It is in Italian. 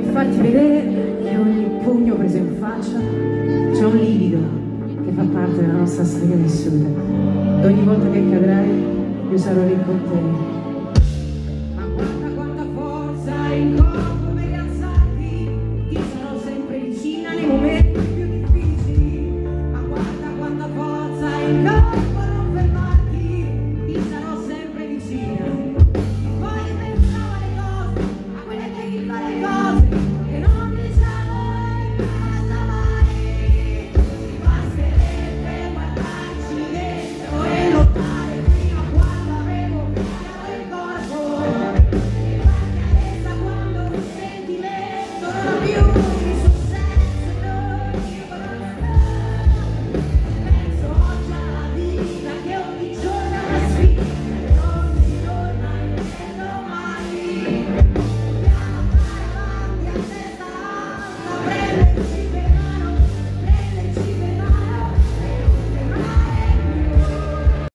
farti vedere che ogni pugno preso in faccia c'è un livido che fa parte della nostra storia vissuta. Ed ogni volta che cadrai io sarò lì con te. Ma guarda quanta forza in